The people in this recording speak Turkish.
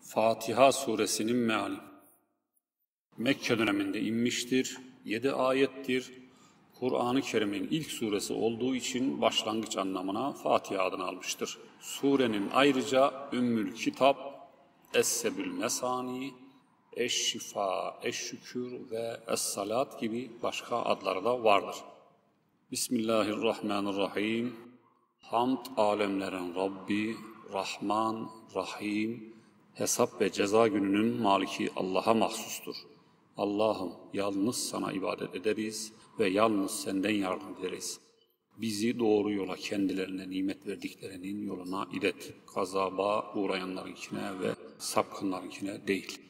Fatiha suresinin meali. Mekke döneminde inmiştir, 7 ayettir. Kur'an-ı Kerim'in ilk suresi olduğu için başlangıç anlamına Fatiha adını almıştır. Surenin ayrıca Ümmül Kitap, Es-Sebül Mesani, Eş-Şifa, Eş-Şükür ve Es-Salat gibi başka adları da vardır. Bismillahirrahmanirrahim. Hamd alemlerin Rabbi, Rahman, Rahim, hesap ve ceza gününün maliki Allah'a mahsustur. Allah'ım yalnız sana ibadet ederiz ve yalnız senden yardım ederiz. Bizi doğru yola kendilerine nimet verdiklerinin yoluna ilet. Gazaba uğrayanlarınkine ve sapkınlarınkine değil.